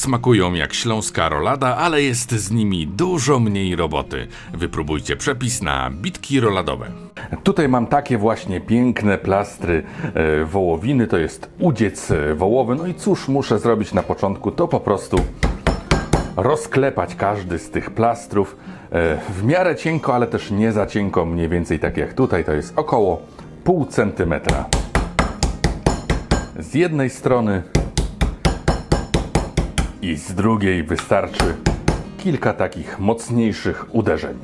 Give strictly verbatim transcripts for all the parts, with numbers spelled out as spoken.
smakują jak śląska rolada, ale jest z nimi dużo mniej roboty. Wypróbujcie przepis na bitki roladowe. Tutaj mam takie właśnie piękne plastry e, wołowiny, to jest udziec wołowy. No i cóż muszę zrobić na początku, to po prostu rozklepać każdy z tych plastrów e, w miarę cienko, ale też nie za cienko, mniej więcej tak jak tutaj, to jest około pół centymetra. Z jednej strony i z drugiej wystarczy kilka takich mocniejszych uderzeń.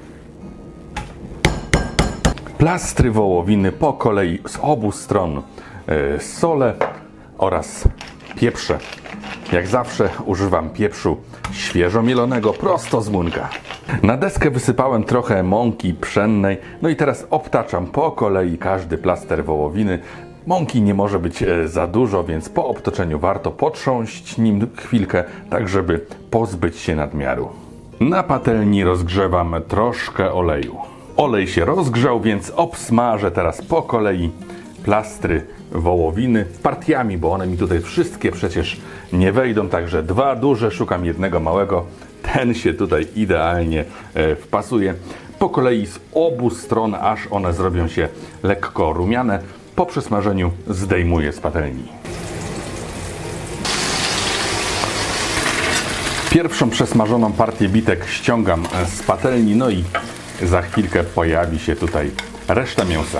Plastry wołowiny po kolei z obu stron e, solę oraz pieprze. Jak zawsze używam pieprzu świeżo mielonego prosto z młynka. Na deskę wysypałem trochę mąki pszennej, no i teraz obtaczam po kolei każdy plaster wołowiny. Mąki nie może być za dużo, więc po obtoczeniu warto potrząść nim chwilkę, tak żeby pozbyć się nadmiaru. Na patelni rozgrzewam troszkę oleju. Olej się rozgrzał, więc obsmażę teraz po kolei plastry wołowiny partiami, bo one mi tutaj wszystkie przecież nie wejdą, także dwa duże, szukam jednego małego. Ten się tutaj idealnie wpasuje. Po kolei z obu stron, aż one zrobią się lekko rumiane. Po przesmażeniu zdejmuję z patelni. Pierwszą przesmażoną partię bitek ściągam z patelni, no i za chwilkę pojawi się tutaj reszta mięsa.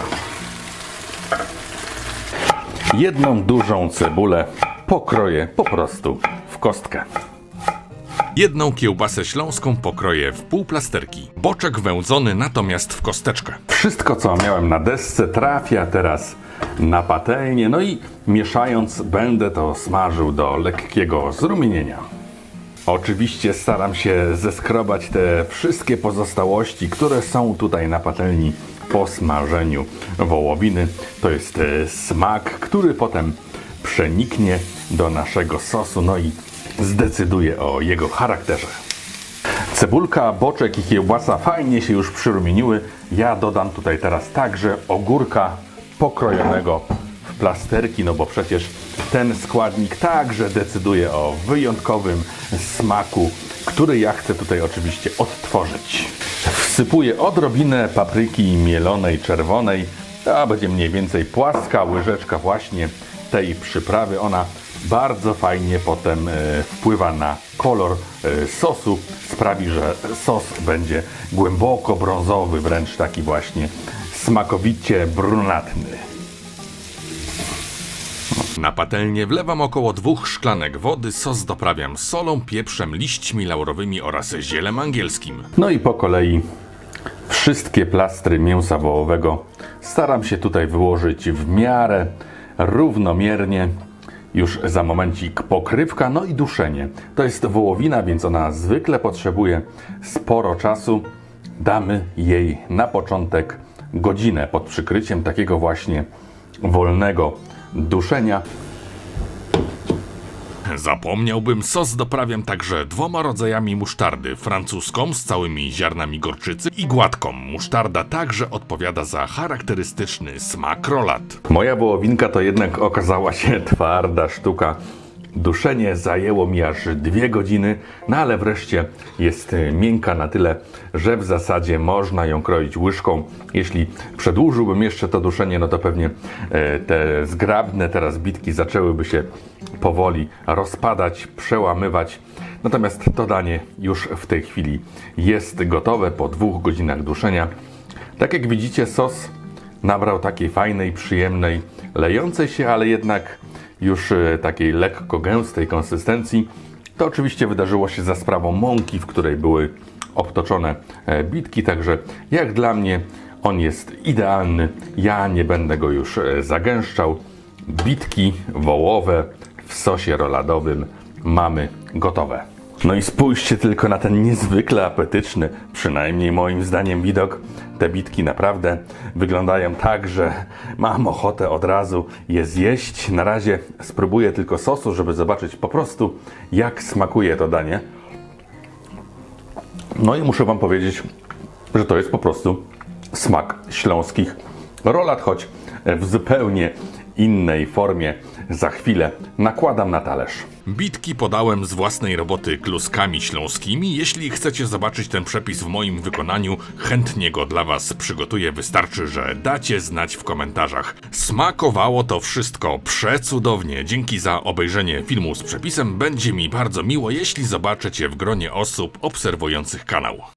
Jedną dużą cebulę pokroję po prostu w kostkę. Jedną kiełbasę śląską pokroję w pół plasterki. Boczek wędzony natomiast w kosteczkę. Wszystko, co miałem na desce, trafia teraz na patelnię. No i mieszając, będę to smażył do lekkiego zrumienienia. Oczywiście staram się zeskrobać te wszystkie pozostałości, które są tutaj na patelni po smażeniu wołowiny. To jest smak, który potem przeniknie do naszego sosu, no i zdecyduje o jego charakterze. Cebulka, boczek i kiełbasa fajnie się już przyrumieniły. Ja dodam tutaj teraz także ogórka pokrojonego w plasterki, no bo przecież ten składnik także decyduje o wyjątkowym smaku, który ja chcę tutaj oczywiście odtworzyć. Wsypuję odrobinę papryki mielonej czerwonej. To będzie mniej więcej płaska łyżeczka właśnie tej przyprawy. Ona bardzo fajnie potem wpływa na kolor sosu. Sprawi, że sos będzie głęboko brązowy, wręcz taki właśnie smakowicie brunatny. Na patelnię wlewam około dwóch szklanek wody, sos doprawiam solą, pieprzem, liśćmi laurowymi oraz zielem angielskim. No i po kolei wszystkie plastry mięsa wołowego staram się tutaj wyłożyć w miarę równomiernie. Już za momencik pokrywka, no i duszenie. To jest wołowina, więc ona zwykle potrzebuje sporo czasu. Damy jej na początek godzinę pod przykryciem takiego właśnie wolnego duszenia. Zapomniałbym, sos doprawiam także dwoma rodzajami musztardy. Francuską z całymi ziarnami gorczycy i gładką. Musztarda także odpowiada za charakterystyczny smak rolat. Moja wołowinka to jednak okazała się twarda sztuka. Duszenie zajęło mi aż dwie godziny, no ale wreszcie jest miękka na tyle, że w zasadzie można ją kroić łyżką. Jeśli przedłużyłbym jeszcze to duszenie, no to pewnie te zgrabne teraz bitki zaczęłyby się powoli rozpadać, przełamywać. Natomiast to danie już w tej chwili jest gotowe po dwóch godzinach duszenia. Tak jak widzicie, sos nabrał takiej fajnej, przyjemnej, lejącej się, ale jednak już takiej lekko gęstej konsystencji. To oczywiście wydarzyło się za sprawą mąki, w której były obtoczone bitki, także jak dla mnie on jest idealny. Ja nie będę go już zagęszczał. Bitki wołowe w sosie roladowym mamy gotowe. No i spójrzcie tylko na ten niezwykle apetyczny, przynajmniej moim zdaniem, widok. Te bitki naprawdę wyglądają tak, że mam ochotę od razu je zjeść. Na razie spróbuję tylko sosu, żeby zobaczyć po prostu, jak smakuje to danie. No i muszę wam powiedzieć, że to jest po prostu smak śląskich rolat, choć w zupełnie innej formie. za chwilę nakładam na talerz. Bitki podałem z własnej roboty kluskami śląskimi. Jeśli chcecie zobaczyć ten przepis w moim wykonaniu, chętnie go dla Was przygotuję. Wystarczy, że dacie znać w komentarzach. Smakowało to wszystko przecudownie. Dzięki za obejrzenie filmu z przepisem. Będzie mi bardzo miło, jeśli zobaczycie w gronie osób obserwujących kanał.